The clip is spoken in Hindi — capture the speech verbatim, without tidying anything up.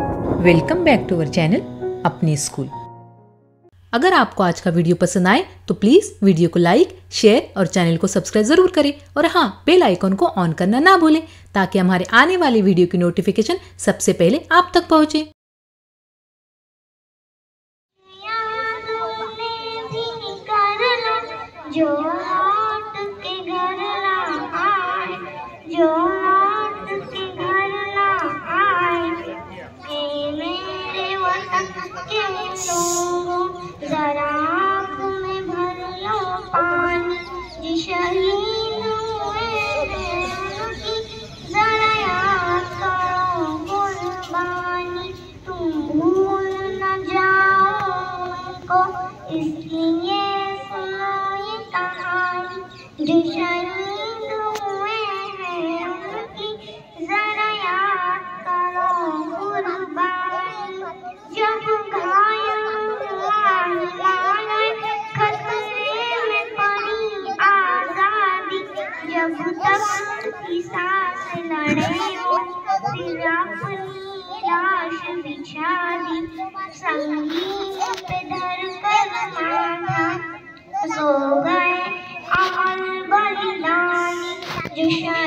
Welcome back to our channel अपने स्कूल। अगर आपको आज का वीडियो पसंद आए तो प्लीज़ वीडियो को लाइक, शेयर और चैनल को सब्सक्राइब ज़रूर करें और हाँ, बेल आइकन को ऑन करना ना भूलें ताकि हमारे आने वाली वीडियो की नोटिफिकेशन सबसे पहले आप तक पहुँचे। जो लौट के घर ना आए, जो लौट के घर ना आए, के मेरे वतन के लोगों जरा आँख में भर लो पानी। जो शहीद हुए हैं उनकी जरा याद करो कुर्बानी। तुम भूल न जाओ उनको, इसलिए जो शहीद हुए हैं उनकी जरा याद करो कुर्बानी। जब घायल हुआ हिमालय, खतरे में पड़ी आजादी, जब तक की सांस लड़े वो फिर अपनी लाश बिछा दी। संगीन पे धर कर माथा सो गए अमर बलिदानी। जो